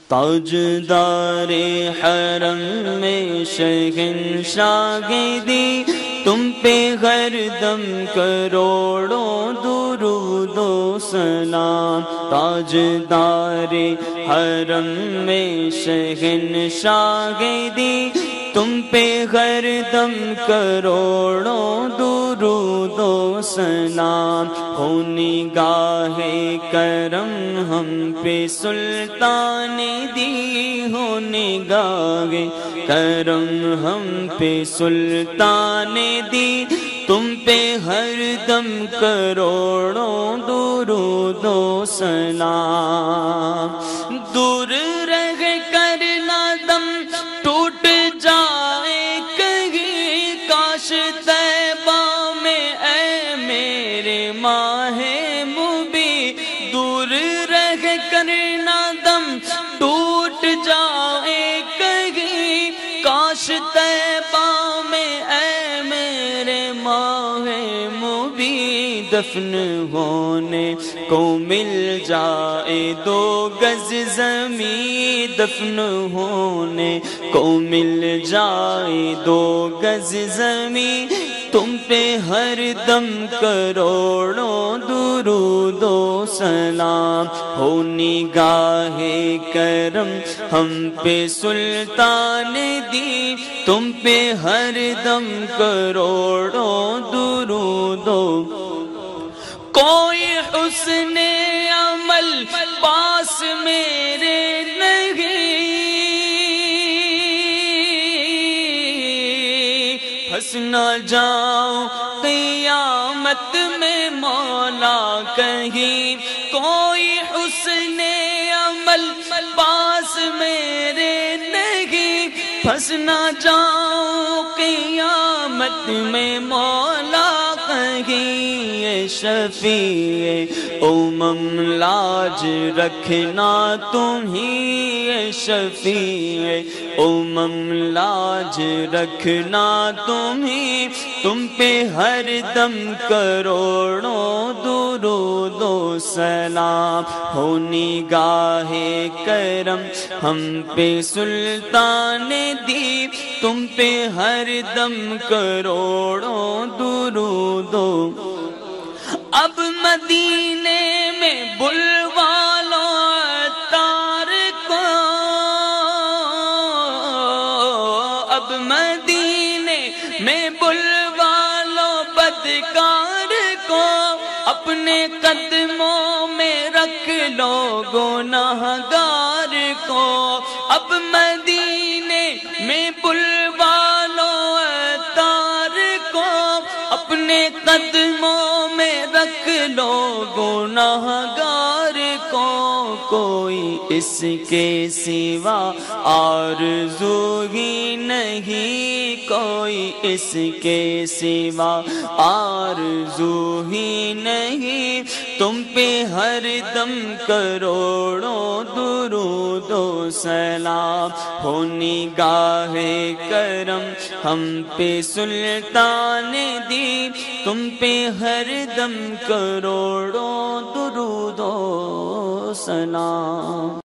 تاجدار حرم میں شہنشاہ دی، تم پہ ہر دم کروڑوں درود و سلام۔ تاجدار حرم میں شہنشاہ دی، تم پہ ہر دم کروڑوں درود و سلام۔ ہو نگاہ کرم ہم پہ سلطان دی، ہو نگاہ کرم ہم پہ سلطان دی، تم پہ ہر دم کروڑوں درود و سلام۔ دور رہ کر نہ دم ٹوٹ جائے کہیں، کاش طیبہ میں اے میرے ماہ مبی، دور رہ کر نہ دم ٹوٹ جائے کہیں، کاش طیبہ میں اے میرے ماہ مبی، دفن ہونے کو مل جائے 2 گز زمین، دفن ہونے کو مل جائے 2 گز زمین، تم پہ ہر دم کروڑوں درود و سلام۔ ہو نگاہ کرم ہم پہ سلطان دی، تم پہ ہر دم کروڑوں درود و۔ کوئی حسن عمل پاس میرے نہیں، پھنس نہ جاؤں قیامت میں مولا کہیں، کوئی حسن عمل پاس میرے نہیں، پھنس نہ جاؤں قیامت میں مولا کہیں۔ شفیع امم لاج رکھنا تمہیں، شفیع امم لاج رکھنا تمہیں، تم پہ ہر دم کروڑوں درود و سلام۔ ہو نگاہ کرم ہم پہ سلطان دی، تم پہ ہر دم کروڑوں درود و۔ اب مدینے میں بلوا لو عطار کو، اب مدینے میں بلوا لو بدکار کو، اپنے قدموں میں رکھ لو گناہگار کو، اب مدینے میں بلوا لو عطار کو، اپنے قدموں میں رکھ لو گناہگار کو۔ کوئی اس کے سوا آرزو ہی نہیں، کوئی اس کے سوا آرزو ہی نہیں، تم پہ ہر دم کروڑوں درود و سلام۔ ہو نگاہ کرم ہم پہ سلطان دی، تم پہ ہر دم کروڑوں درود و سلام۔